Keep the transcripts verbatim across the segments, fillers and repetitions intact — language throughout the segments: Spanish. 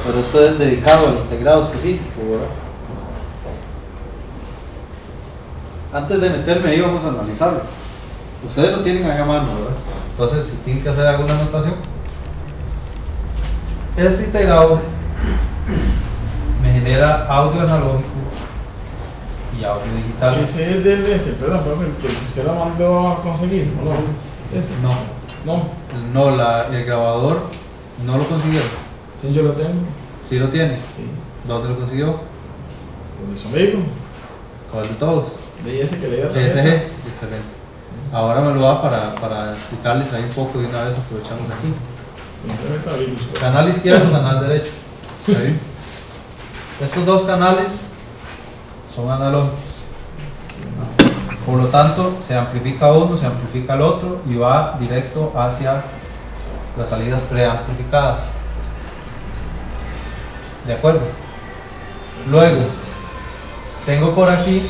pero esto es dedicado al integrado específico, ¿verdad? Antes de meterme ahí vamos a analizarlo. Ustedes lo tienen ahí a mano, ¿verdad? Entonces, si tienen que hacer alguna anotación, este integrado me genera audio analógico y audio digital. Ese es del ese, perdón, perdón, que usted lo mandó a conseguir, ¿o no? Ese. No, No. no, la, el grabador no lo consiguió. Sí, yo lo tengo. ¿Sí lo tiene? Sí. ¿Dónde lo consiguió? ¿Dónde son amigos? ¿Cuál de todos? De ese que le dio la P S G, tarjeta. excelente. Ahora me lo da para, para explicarles ahí un poco de una vez, aprovechamos aquí. Canal izquierdo, canal derecho. ¿Sí? Estos dos canales son analógicos. Por lo tanto, se amplifica uno, se amplifica el otro y va directo hacia las salidas preamplificadas. ¿De acuerdo? Luego, tengo por aquí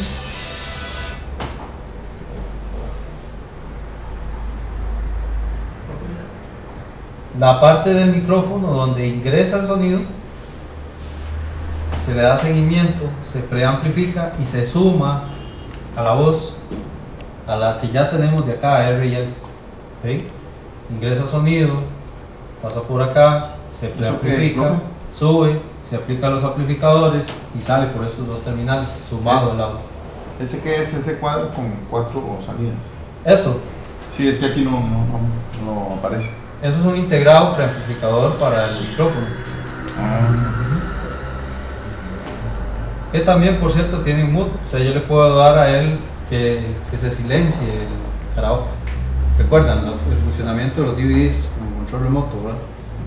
la parte del micrófono donde ingresa el sonido, se le da seguimiento, se preamplifica y se suma a la voz, a la que ya tenemos de acá, R y L. ¿Sí? Ingresa sonido, pasa por acá, se preamplifica, ¿no? sube, se aplica a los amplificadores y sale por estos dos terminales, sumado al audio. ¿Ese qué es? Ese cuadro con cuatro salidas. Esto, Sí, es que aquí no, no, no, no aparece. eso es un integrado preamplificador para el micrófono. Ah. Que también, por cierto, tiene un mute, o sea, yo le puedo dar a él que, que se silencie el karaoke. ¿Recuerdan ¿no? el funcionamiento de los D V Ds con control remoto, ¿verdad?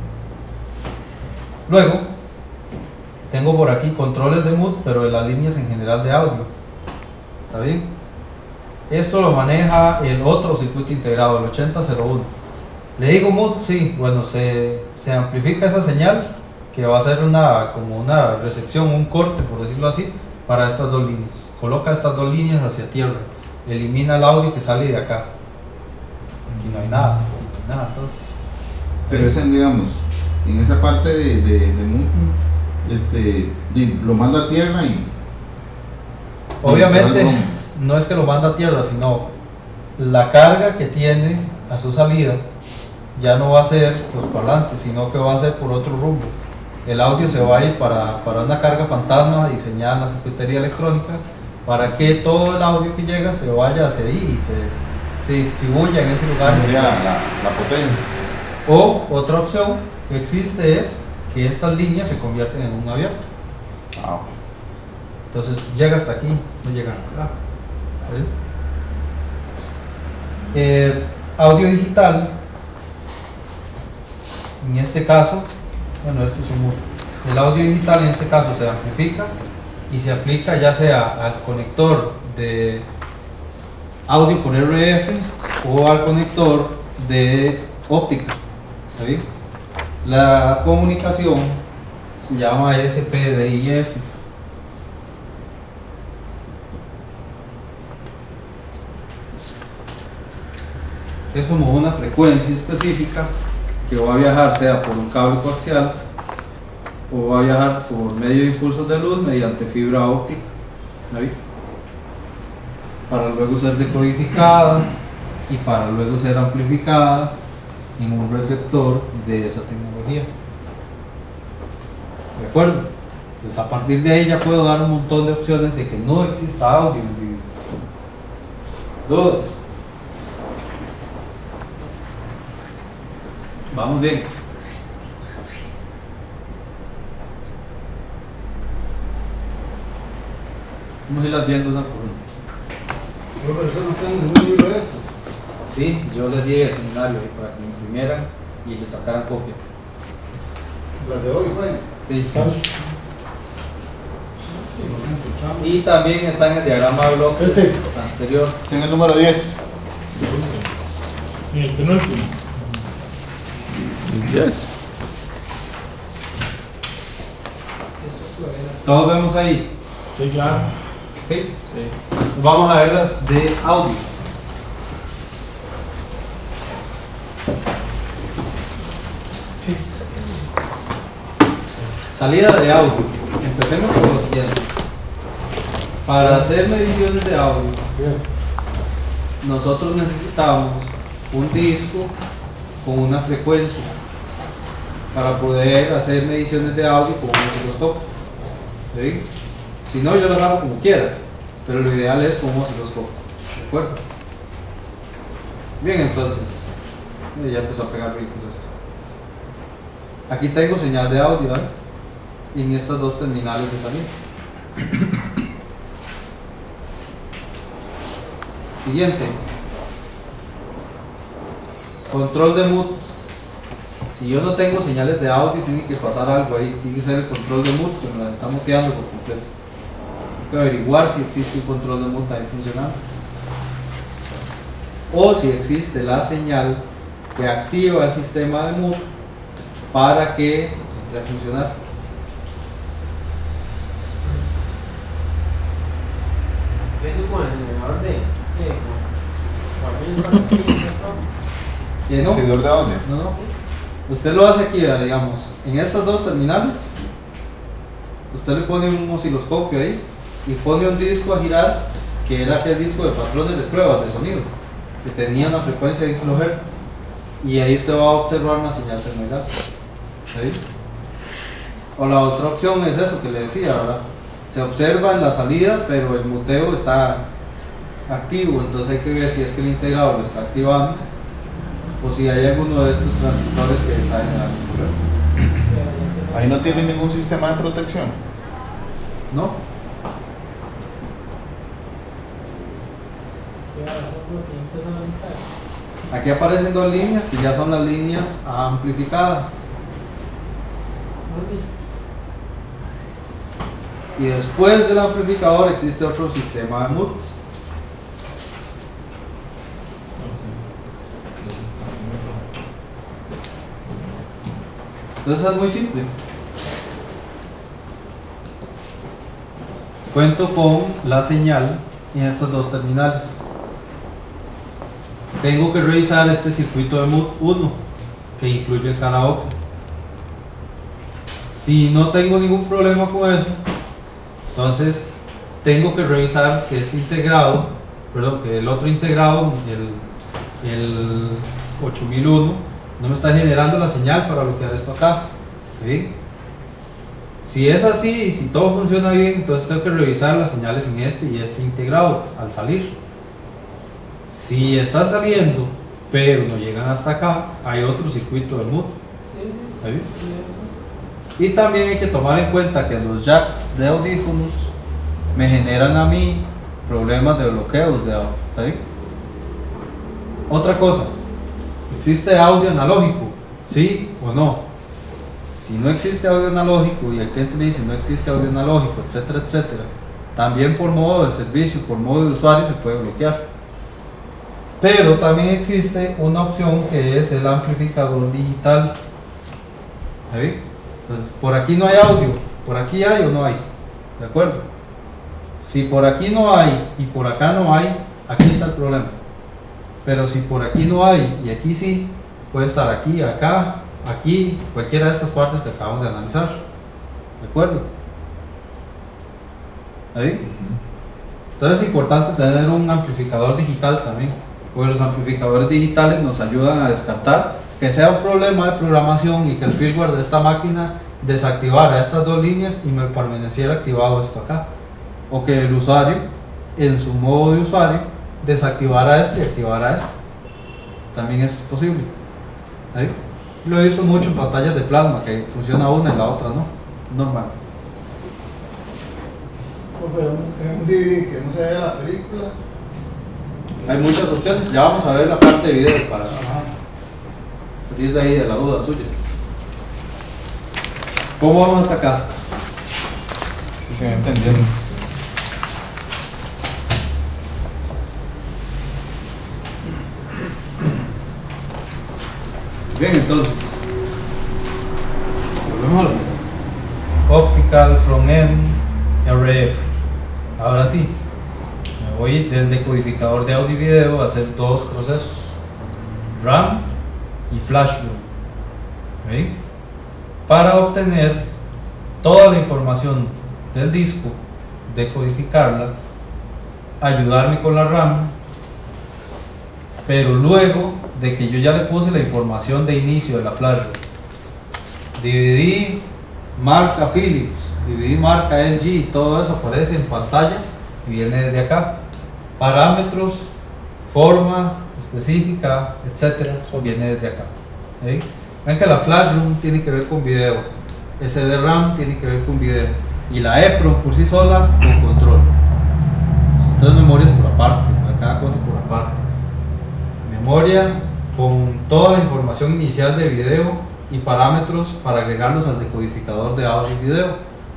Luego, tengo por aquí controles de mute, pero de las líneas en general de audio. ¿Está bien? Esto lo maneja el otro circuito integrado, el ochenta cero uno. ¿Le digo mute? Sí, bueno, se, se amplifica esa señal que va a ser una, como una recepción, un corte, por decirlo así, para estas dos líneas. Coloca estas dos líneas hacia tierra, elimina el audio que sale de acá. Aquí no hay nada, no hay nada entonces. Pero ese, digamos, en esa parte de, de, de mute, este, de- lo manda a tierra y... Obviamente, y se va al no es que lo manda a tierra, sino la carga que tiene a su salida ya no va a ser los parlantes, sino que va a ser por otro rumbo. El audio se va a ir para, para una carga fantasma diseñada en la circuitería electrónica para que todo el audio que llega se vaya hacia ahí y se, se distribuya en ese lugar. Sería la, la, la potencia. O otra opción que existe es que estas líneas se convierten en un abierto. Ah, ok. Entonces llega hasta aquí, no llega acá. ¿Sí? Eh, audio digital, en este caso, bueno, este es un muro. El audio digital en este caso se amplifica y se aplica ya sea al conector de audio por R F o al conector de óptica. ¿Sí? La comunicación se llama S P D I F. Es como una frecuencia específica que va a viajar sea por un cable coaxial o va a viajar por medio de impulsos de luz mediante fibra óptica, ¿sí? Para luego ser decodificada y para luego ser amplificada en un receptor de esa tecnología. ¿De acuerdo? Entonces a partir de ahí ya puedo dar un montón de opciones de que no exista audio en vivo. Dos. Vamos bien. Vamos a irlas viendo una por una. Pero eso no tengo ningún libro de estos. Sí, yo les di el seminario ahí para que me imprimieran y le sacaran copia. Las de hoy fue. Sí, ¿Están? y también está en el diagrama de bloques Este. anterior. Está en el número diez. En el penúltimo. Yes. Todos vemos ahí. Sí, claro. ¿Ok? Sí. Vamos a ver las de audio. Salida de audio. Empecemos por lo siguiente. Para hacer mediciones de audio, Yes. nosotros necesitamos un disco con una frecuencia para poder hacer mediciones de audio con un osciloscopio. ¿Sí? Si no, yo las hago como quiera, pero lo ideal es con un osciloscopio. ¿De acuerdo? Bien, entonces, eh, ya empezó a pegar ricos esto. Aquí tengo señal de audio, ¿eh? Y en estas dos terminales de salida. Siguiente. Control de mute. Si yo no tengo señales de audio, tiene que pasar algo ahí. Tiene que ser el control de mute que me las está muteando por completo. Hay que averiguar si existe un control de mute ahí funcionando. O si existe la señal que activa el sistema de mute para que entre a funcionar. Eso es como el generador de. de como, ¿Que no? Seguidor de audio. No, no. Usted lo hace aquí, digamos, en estas dos terminales. Usted le pone un osciloscopio ahí y pone un disco a girar, que era aquel disco de patrones de pruebas de sonido, que tenía una frecuencia de un kilohertz. Y ahí usted va a observar una señal senoidal. ¿Sí? O la otra opción es eso que le decía, ¿verdad? Se observa en la salida, pero el muteo está activo, entonces hay que ver si es que el integrado lo está activando o si hay alguno de estos transistores que está generando. Ahí no tiene ningún sistema de protección. ¿No? Aquí aparecen dos líneas que ya son las líneas amplificadas. Y después del amplificador existe otro sistema de mute. Entonces es muy simple. Cuento con la señal en estas dos terminales. Tengo que revisar este circuito de mute uno que incluye el karaoke. Si no tengo ningún problema con eso, entonces tengo que revisar que este integrado, perdón, que el otro integrado, el, el ocho mil uno, no me está generando la señal para bloquear esto acá. ¿Sí? Si es así y si todo funciona bien, entonces tengo que revisar las señales en este y este integrado al salir. Si están saliendo pero no llegan hasta acá, hay otro circuito de mute. ¿Sí? Y también hay que tomar en cuenta que los jacks de audífonos me generan a mí problemas de bloqueos de audio. ¿Sí? Otra cosa, ¿existe audio analógico? ¿Sí o no? Si no existe audio analógico y el cliente le dice no existe audio analógico, etcétera, etcétera, también por modo de servicio, por modo de usuario se puede bloquear. Pero también existe una opción que es el amplificador digital. ¿Sí? Entonces, por aquí no hay audio, por aquí hay o no hay. ¿De acuerdo? Si por aquí no hay y por acá no hay, aquí está el problema. Pero si por aquí no hay y aquí sí, puede estar aquí, acá, aquí, cualquiera de estas partes que acabamos de analizar. ¿De acuerdo? ¿Ahí? Entonces es importante tener un amplificador digital también, porque los amplificadores digitales nos ayudan a descartar que sea un problema de programación y que el firmware de esta máquina desactivara estas dos líneas y me permaneciera activado esto acá, o que el usuario en su modo de usuario desactivara esto y activara esto. También es posible. ¿Sí? Lo he visto mucho en pantallas de plasma que funciona una y la otra no, normal. Profe, un, un D V D que no se vea la película. Hay muchas opciones, ya vamos a ver la parte de video para salir de ahí de la duda suya. ¿Cómo vamos hasta acá? Sí, se va entendiendo. Bien, entonces volvemos a lo mismo. Optical, front-end, R F. Ahora sí, me voy del decodificador de audio y video a hacer dos procesos, RAM y flash room. ¿Sí? Para obtener toda la información del disco, decodificarla, ayudarme con la RAM, pero luego de que yo ya le puse la información de inicio de la flash, D V D, marca Philips, D V D marca L G, todo eso aparece en pantalla y viene desde acá. Parámetros, forma específica, etcétera, viene desde acá. ¿Okay? Ven que la flash ROM tiene que ver con video, S D RAM tiene que ver con video y la EEPROM por sí sola con control. Son tres memorias por aparte, cada cosa por aparte. Memoria con toda la información inicial de video y parámetros para agregarlos al decodificador de audio y video.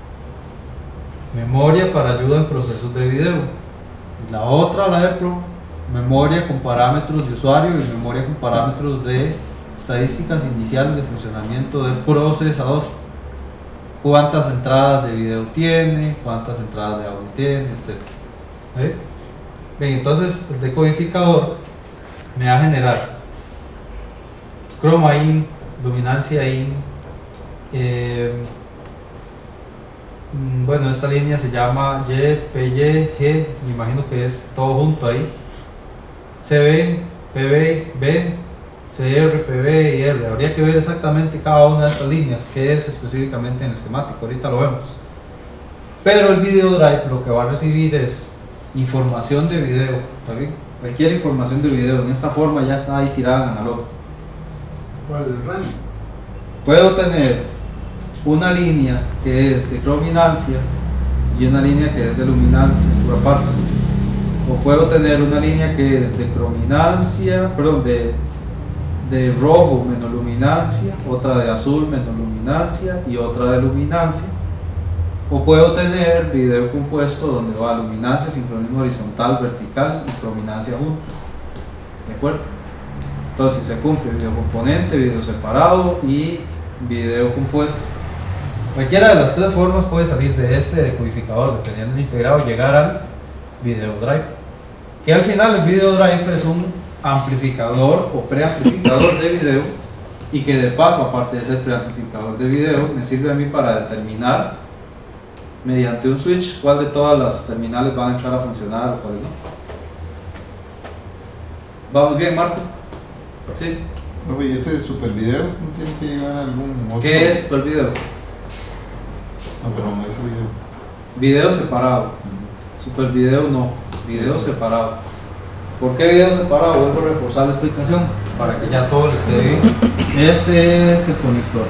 Memoria para ayuda en procesos de video. La otra, la EEPROM, memoria con parámetros de usuario y memoria con parámetros de estadísticas iniciales de funcionamiento del procesador. Cuántas entradas de video tiene, cuántas entradas de audio tiene, etcétera. ¿Eh? Bien, entonces el decodificador me va a generar chroma in, luminancia in, eh, bueno, esta línea se llama Y, P, Y, G, me imagino que es todo junto ahí, C B, P B, B, C R, P B y R. Habría que ver exactamente cada una de estas líneas, que es específicamente en el esquemático, ahorita lo vemos. Pero el video drive lo que va a recibir es información de video, ¿está bien? Cualquier información de video en esta forma ya está ahí tirada en analógico. ¿Cuál es el RAM? Puedo tener una línea que es de crominancia y una línea que es de luminancia por aparte, o puedo tener una línea que es de crominancia, perdón, de, de rojo menos luminancia, otra de azul menos luminancia y otra de luminancia, o puedo tener video compuesto donde va luminancia, sincronismo horizontal, vertical y crominancia juntas, ¿de acuerdo? Entonces se cumple video componente, video separado y video compuesto. Cualquiera de las tres formas puede salir de este decodificador, dependiendo del integrado, y llegar al video drive. Que al final el video drive es un amplificador o preamplificador de video, y que de paso, aparte de ser preamplificador de video, me sirve a mí para determinar mediante un switch cuál de todas las terminales van a entrar a funcionar o cuáles no. ¿Vamos bien, Marco? Sí. Oye, ¿y ese super video no tiene que llevar algún otro? ¿Qué es super video? No, pero no ese video. Video separado. Super video no, video separado. ¿Por qué video separado? Vuelvo a reforzar la explicación para que ya todo esté bien. Este es el conector.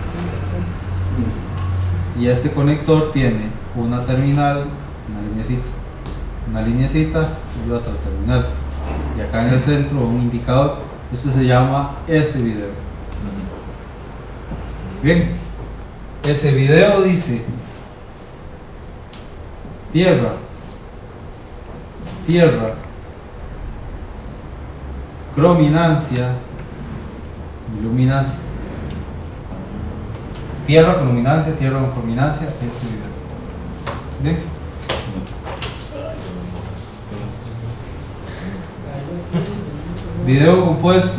Y este conector tiene una terminal, una lineecita, una lineecita y otra terminal. Y acá en el centro un indicador. Este se llama ese video. Bien, ese video dice tierra, tierra, crominancia y luminancia. Tierra con luminancia, tierra con crominancia, ese video. Bien. Video compuesto,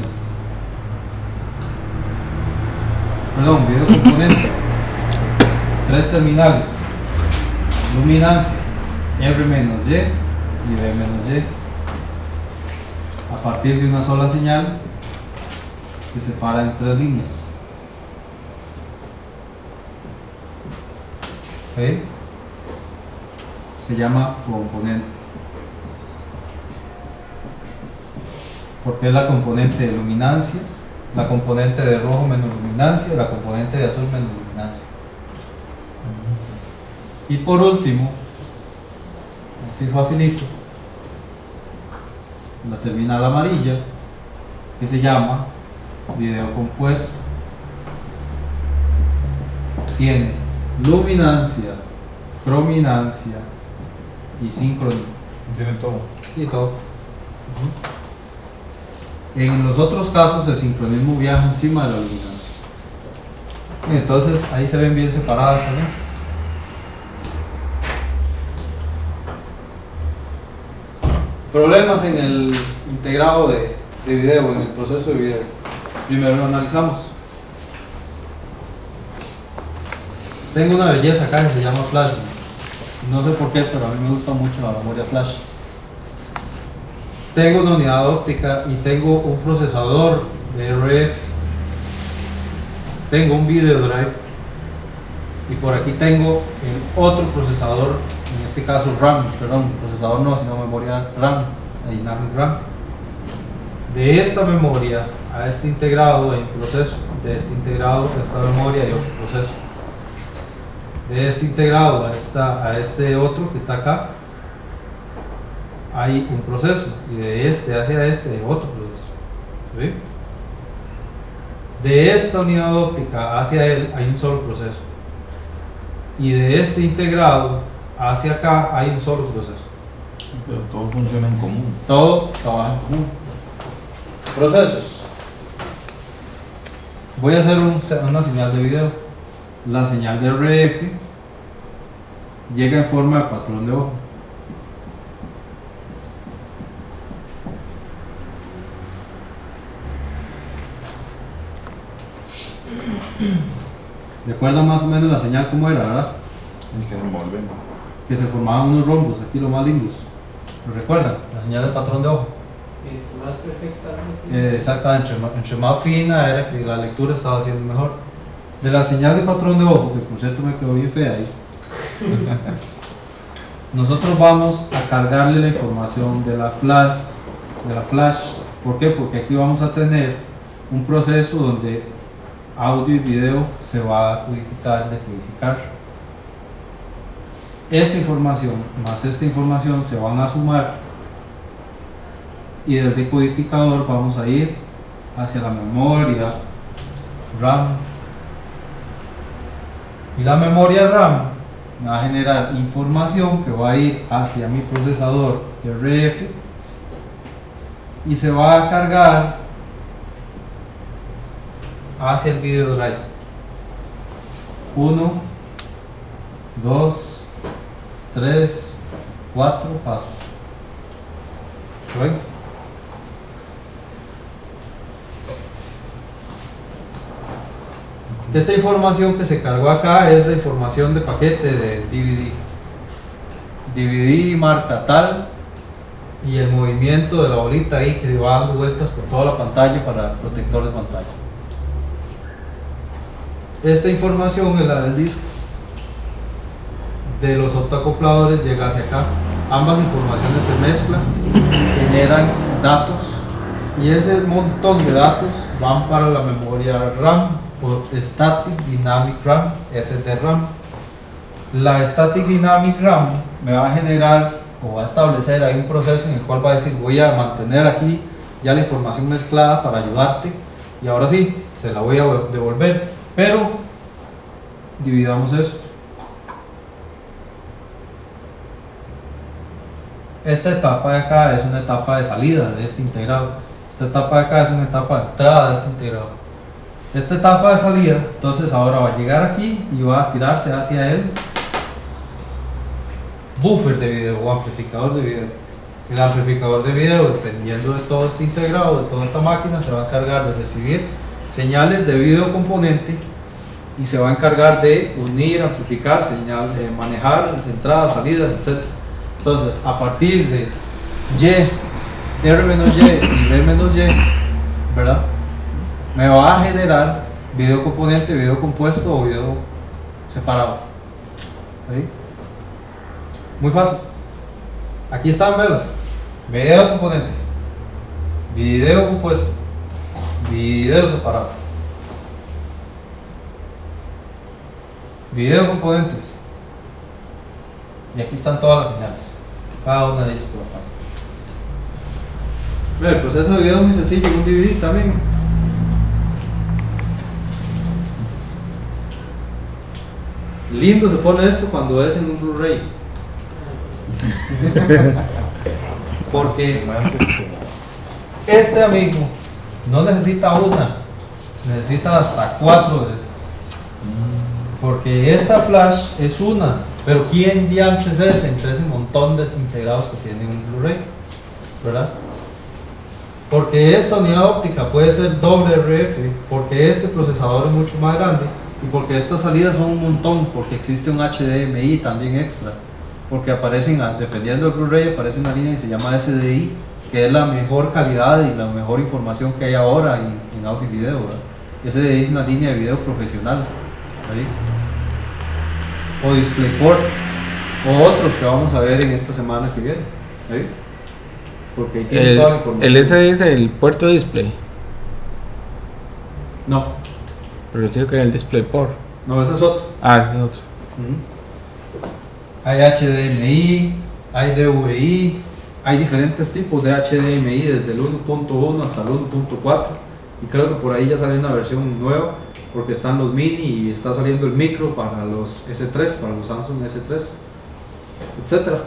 perdón, video componente, tres terminales, luminancia, R menos Y y B menos Y. A partir de una sola señal se separa en tres líneas. ¿Okay? Se llama componente. Porque es la componente de luminancia, la componente de rojo menos luminancia, la componente de azul menos luminancia. Y por último, así facilito, la terminal amarilla, que se llama video compuesto. Tiene luminancia, crominancia y sincronismo. Tiene todo. Y todo. En los otros casos el sincronismo viaja encima de la luminancia. Entonces ahí se ven bien separadas también. Problemas en el integrado de, de video, en el proceso de video. Primero lo analizamos. Tengo una belleza acá que se llama flash. No sé por qué, pero a mí me gusta mucho la memoria flash. Tengo una unidad óptica y tengo un procesador de R F. Tengo un video drive. Y por aquí tengo el otro procesador, en este caso RAM, perdón, procesador no, sino memoria RAM, Dynamic RAM. De esta memoria a este integrado hay un proceso, de este integrado a esta memoria hay otro proceso. De este integrado a, esta, a este otro que está acá hay un proceso, y de este hacia este hay otro proceso. ¿Sí? De esta unidad óptica hacia él hay un solo proceso, y de este integrado hacia acá hay un solo proceso. Pero todo funciona en común. Todo trabaja en común. Procesos. Voy a hacer un, una señal de video. La señal de R F llega en forma de patrón de ojo. ¿Recuerdan más o menos la señal cómo era, verdad? Y que envolven. Que se formaban unos rombos, aquí los más lindos. ¿Lo recuerdan? La señal del patrón de ojo. Eh, más perfecta. Eh, exactamente, entre, ma- entre más fina era que la lectura estaba haciendo mejor. De la señal de patrón de ojo, que por cierto me quedó bien fea ahí, nosotros vamos a cargarle la información de la flash, de la flash. ¿Por qué? Porque aquí vamos a tener un proceso donde audio y video se va a codificar, decodificar. Esta información más esta información se van a sumar, y del decodificador vamos a ir hacia la memoria RAM, y la memoria RAM me va a generar información que va a ir hacia mi procesador R F y se va a cargar hacia el video drive. Uno, dos, tres, cuatro pasos. ¿Ven? Esta información que se cargó acá es la información de paquete de D V D. D V D marca tal, y el movimiento de la bolita ahí que va dando vueltas por toda la pantalla para el protector de pantalla. Esta información es la del disco. De los optoacopladores llega hacia acá. Ambas informaciones se mezclan, generan datos, y ese montón de datos van para la memoria RAM por Static Dynamic RAM, S D RAM. La Static Dynamic RAM me va a generar o va a establecer ahí un proceso en el cual va a decir: voy a mantener aquí ya la información mezclada para ayudarte, y ahora sí, se la voy a devolver, pero dividamos esto. Esta etapa de acá es una etapa de salida de este integrado. Esta etapa de acá es una etapa de entrada de este integrado. Esta etapa de salida, entonces ahora va a llegar aquí y va a tirarse hacia el buffer de video o amplificador de video. El amplificador de video, dependiendo de todo este integrado, de toda esta máquina, se va a encargar de recibir señales de video componente y se va a encargar de unir, amplificar, señal, de manejar entradas, salidas, etcétera. Entonces, a partir de Y, R menos Y y B menos Y, ¿verdad?, me va a generar video componente, video compuesto o video separado. ¿Sí? Muy fácil. Aquí están, velas. Video componente, video compuesto, video separado, video componentes, y aquí están todas las señales, cada una de ellas por aparte. El proceso de video es muy sencillo, un D V D también. Lindo se pone esto cuando es en un Blu-ray, porque este amigo no necesita una, necesita hasta cuatro de estas, porque esta flash es una, pero ¿quién diantres es entre ese montón de integrados que tiene un Blu-ray? ¿Verdad? Porque esta unidad óptica puede ser doble R F, porque este procesador es mucho más grande Y porque estas salidas son un montón, porque existe un H D M I también extra, porque aparecen, a- dependiendo del Blu-ray, aparece una línea que se llama S D I, que es la mejor calidad y la mejor información que hay ahora en, en audio y video, ¿verdad? S D I es una línea de video profesional, ¿ahí? O DisplayPort, o otros que vamos a ver en esta semana que viene, ¿ahí? Porque ahí tiene El, toda la información. el S D es el puerto display, No, pero yo digo que es el DisplayPort. no, ese es otro. Ah, ese es otro. Hay H D M I, hay D V I, hay diferentes tipos de H D M I, desde el uno punto uno hasta el uno punto cuatro, y creo que por ahí ya salió una versión nueva, porque están los mini y está saliendo el micro para los S tres, para los Samsung S tres, etcétera.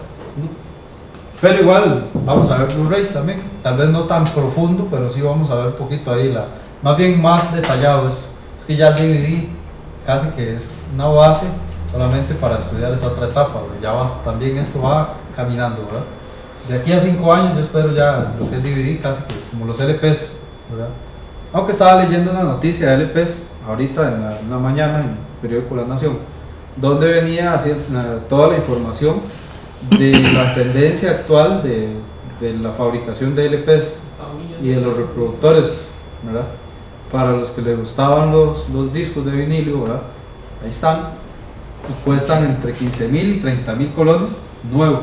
Pero igual vamos a ver Blu-rays también, tal vez no tan profundo, pero sí vamos a ver un poquito ahí, la, más bien más detallado esto. Es que ya el D V D casi que es una base solamente para estudiar esa otra etapa, ¿verdad? Ya va, también esto va caminando, ¿verdad? De aquí a cinco años yo espero ya lo que es D V D casi que como los L Ps, ¿verdad? Aunque estaba leyendo una noticia de L Ps ahorita en la, en la mañana en el periódico La Nación, donde venía haciendo eh, toda la información de la tendencia actual de, de la fabricación de L Ps y de los reproductores, ¿verdad? Para los que les gustaban los, los discos de vinilo, ¿verdad? Ahí están, y cuestan entre quince mil y treinta mil colones nuevos,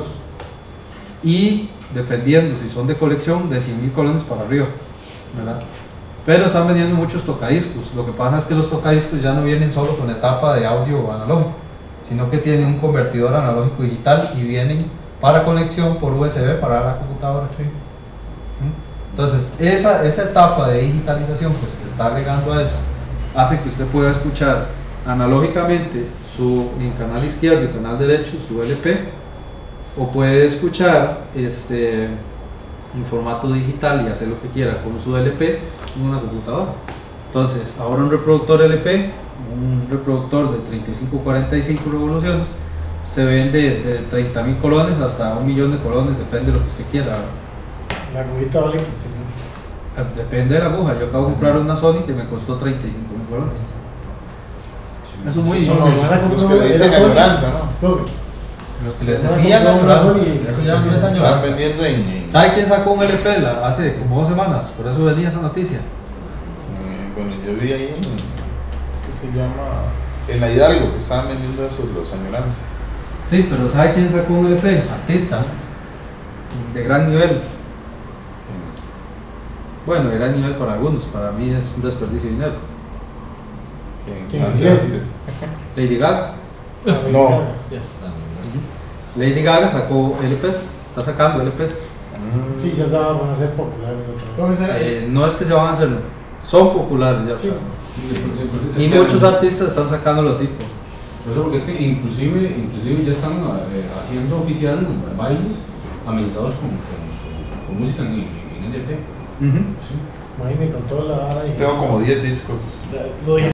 y dependiendo si son de colección, de cien mil colones para arriba, ¿verdad? Pero están vendiendo muchos tocadiscos. Lo que pasa es que los tocadiscos ya no vienen solo con etapa de audio analógico, sino que tienen un convertidor analógico digital y vienen para conexión por U S B para la computadora. Sí. Entonces, esa, esa etapa de digitalización pues, que está agregando a eso, hace que usted pueda escuchar analógicamente su, en canal izquierdo y canal derecho su L P, o puede escuchar este, en formato digital y hacer lo que quiera con su L P en una computadora. Entonces, ahora un reproductor L P, un reproductor de treinta y cinco a cuarenta y cinco revoluciones, se vende de treinta mil colones hasta un millón de colones, depende de lo que usted quiera. La agujita vale quince mil. Depende de la aguja. Yo acabo de comprar una Sony que me costó treinta y cinco mil colones. Eso es muy... Son no, los, me van a comprar los que le una- dicen era Sony. añoranza, ¿no? Profe, Los que les me van a decían comprar una añoranza, Sony. eso ya no es Estaban añoranza. vendiendo en, en- ¿Sabe quién sacó un L P la- hace como dos semanas? Por eso venía esa noticia. eh, bueno, yo vi ahí en, ¿qué se llama? En la Hidalgo, que estaban vendiendo esos, los añoranzas. Sí, pero ¿sabe quién sacó un L P? Artista, de gran nivel. Bueno, de gran nivel para algunos, para mí es un desperdicio de dinero. En- ¿Quién ah, es? sí. Lady Gaga. No. Ya está. Lady Gaga sacó L Ps, está sacando L Ps. Mm. Sí, ya saben, van a ser populares otra vez. Eh, no es que se van a hacer, son populares ya. Sí. Y muchos artistas están sacándolo así. Pues. Por eso, porque es que inclusive, inclusive ya están eh, haciendo oficial bailes amenizados con, con, con música en, en L P. Uh-huh. Sí. Imagínate con toda la vara y Tengo como diez discos. lo dije.